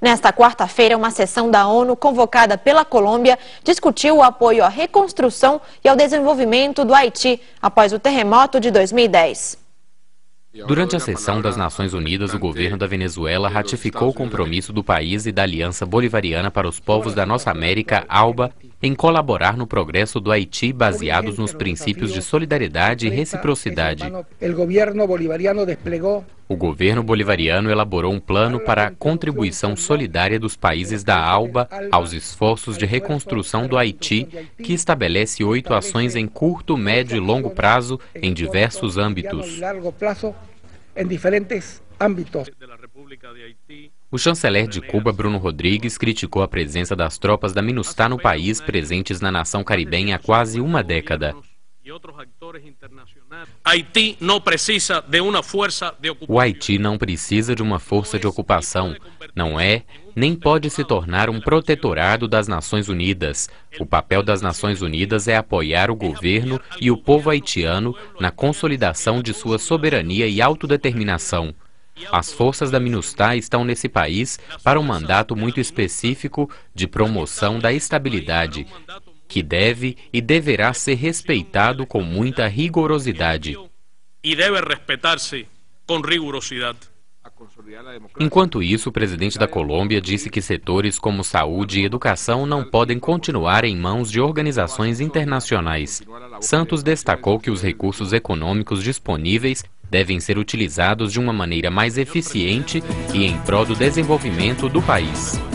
Nesta quarta-feira, uma sessão da ONU convocada pela Colômbia discutiu o apoio à reconstrução e ao desenvolvimento do Haiti após o terremoto de 2010. Durante a sessão das Nações Unidas, o governo da Venezuela ratificou o compromisso do país e da Aliança Bolivariana para os Povos da Nossa América, ALBA, em colaborar no progresso do Haiti baseados nos princípios de solidariedade e reciprocidade. O governo bolivariano elaborou um plano para a contribuição solidária dos países da ALBA aos esforços de reconstrução do Haiti, que estabelece 8 ações em curto, médio e longo prazo em diversos âmbitos. O chanceler de Cuba, Bruno Rodrigues, criticou a presença das tropas da MINUSTAH no país, presentes na nação caribenha há quase uma década. O Haiti não precisa de uma força de ocupação, não é, nem pode se tornar um protetorado das Nações Unidas. O papel das Nações Unidas é apoiar o governo e o povo haitiano na consolidação de sua soberania e autodeterminação. As forças da MINUSTAH estão nesse país para um mandato muito específico de promoção da estabilidade, que deve e deverá ser respeitado com muita rigorosidade. Enquanto isso, o presidente da Colômbia disse que setores como saúde e educação não podem continuar em mãos de organizações internacionais. Santos destacou que os recursos econômicos disponíveis devem ser utilizados de uma maneira mais eficiente e em prol do desenvolvimento do país.